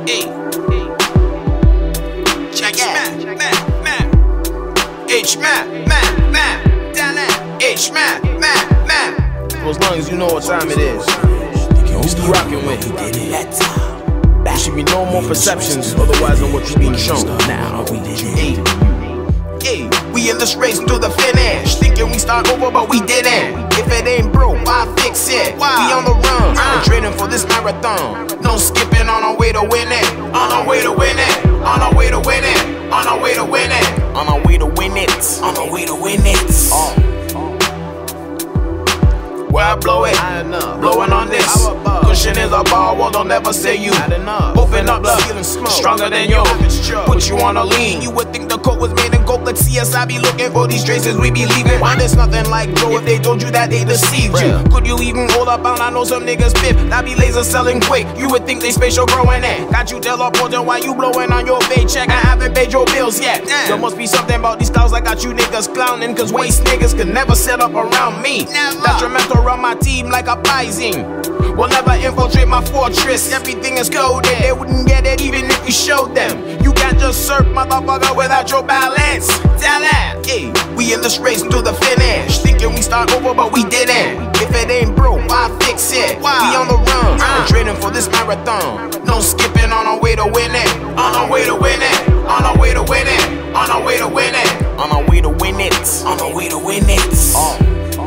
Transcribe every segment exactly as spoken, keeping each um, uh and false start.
Hey, check it. H M A N, H M A N. For as long as you know what time it is, you still rocking with it. There should be no more perceptions otherwise than what you're being shown. Now, hey, hey, we in this race to the finish, thinking we start over, but we didn't. If it ain't broke, why fix it? We on the run, I'm training for this marathon. No skipping on our way to win it. On our way to win it. On our way to win it. On our way to win it. On our way to win it. On our way to win it. Oh. Where I blow it, blowing on this. Cushion is a ball, well don't ever say you. Open up the stronger than you. Put you on a lean. You would think the coat was made in gold. Let's see us, I be looking for these traces we be leaving. Why there's nothing like Joe if they told you that they deceived you? Could you even hold up on? I know some niggas pip. That be laser selling quick. You would think they spatial growing in. Got you teleporting while you blowing on your paycheck. I haven't paid your bills yet. There must be something about these clouds that got you niggas clowning. Cause waste niggas could never set up around me. Detrimental run my team like a poison. Will never infiltrate my fortress. Everything is coded. They wouldn't get it even if we showed them. You can't just surf, motherfucker, without your balance. Talent. Hey, we in this race to the finish, thinking we start over, but we didn't. If it ain't broke, why fix it? We on the run, I'm training for this marathon. No skipping on our way to win it. On our way to win it. On our way to win it. On our way to win it. On our way to win it. On our way to win it. Oh.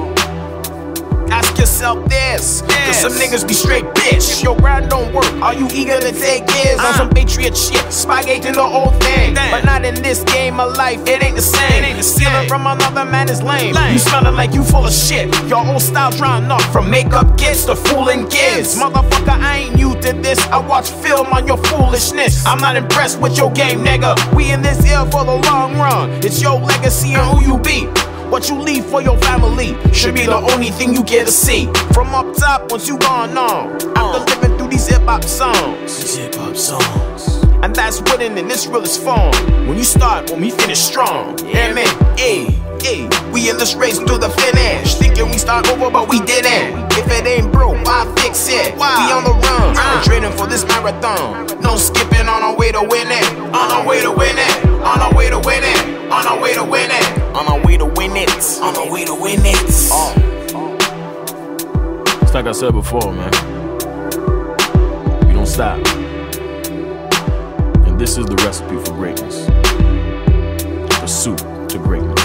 Ask yourself this, cause some niggas be straight bitch. If your grind don't work, are you eager to take years on some patriot shit? Spygate in the whole thing, but not in this game of life, it ain't the same. Stealing from another man is lame. You smelling like you full of shit. Your whole style drawn up from makeup kits to fooling kids. Motherfucker, I ain't new to this. I watch film on your foolishness. I'm not impressed with your game, nigga. We in this here for the long run. It's your legacy and who you be. What you leave for your family should be the only thing you get to see. From up top, once you gone on, after living through these hip-hop songs. These hip-hop songs. And that's winning in this realest form. When you start, when we finish strong. Yeah, man. Hey, hey, we in this race to the finish, thinking we start over, but we didn't. If it ain't broke, why fix it? We on the run, I'm training for this marathon. No skipping on our way to win it. On our way to win it. On our way to win it. On our way to win it. On our way to win it. On our way to win it. Oh. It's like I said before, man. We don't stop. And this is the recipe for greatness. Pursuit to greatness.